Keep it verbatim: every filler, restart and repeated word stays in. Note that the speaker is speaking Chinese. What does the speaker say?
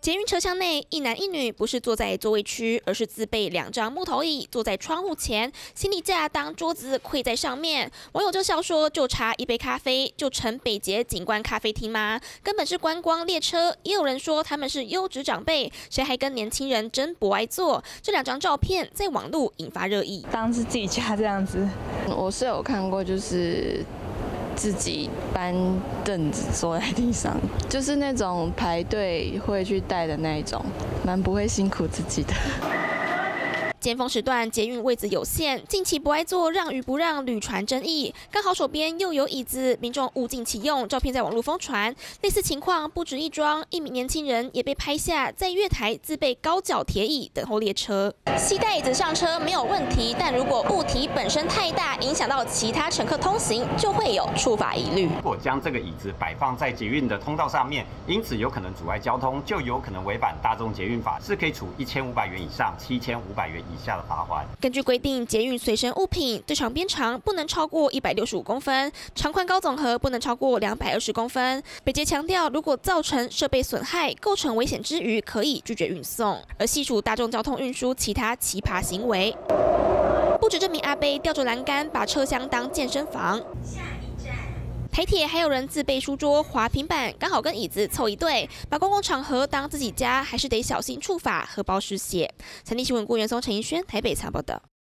捷运车厢内，一男一女不是坐在座位区，而是自备两张木头椅，坐在窗户前，行李架当桌子跪在上面。网友就笑说：“就差一杯咖啡，就成北捷景观咖啡厅吗？根本是观光列车。”也有人说他们是优质长辈，谁还跟年轻人争博爱座？这两张照片在网络引发热议， 当是自己家这样子。 我是有看过，就是自己搬凳子坐在地上，就是那种排队会去带的那一种，蛮不会辛苦自己的。 尖峰时段捷运位子有限，近期不爱坐让与不让屡传争议。刚好手边又有椅子，民众物尽其用，照片在网络疯传。类似情况不止一桩，一名年轻人也被拍下在月台自备高脚铁椅等候列车。携带椅子上车没有问题，但如果物体本身太大，影响到其他乘客通行，就会有触法疑虑。 如果将这个椅子摆放在捷运的通道上面，因此有可能阻碍交通，就有可能违反大众捷运法，是可以处一千五百元以上七千五百元以下的罚款。 根据规定，捷运随身物品最长边长不能超过一百六十五公分，长宽高总和不能超过两百二十公分。北捷强调，如果造成设备损害、构成危险之余，可以拒绝运送。而细数大众交通运输其他奇葩行为，不止这名阿伯吊着栏杆把车厢当健身房。台铁还有人自备书桌、滑平板，刚好跟椅子凑一对，把公共场合当自己家，还是得小心触法，荷包失血。三立新闻郭元松、陈怡轩台北采访报道。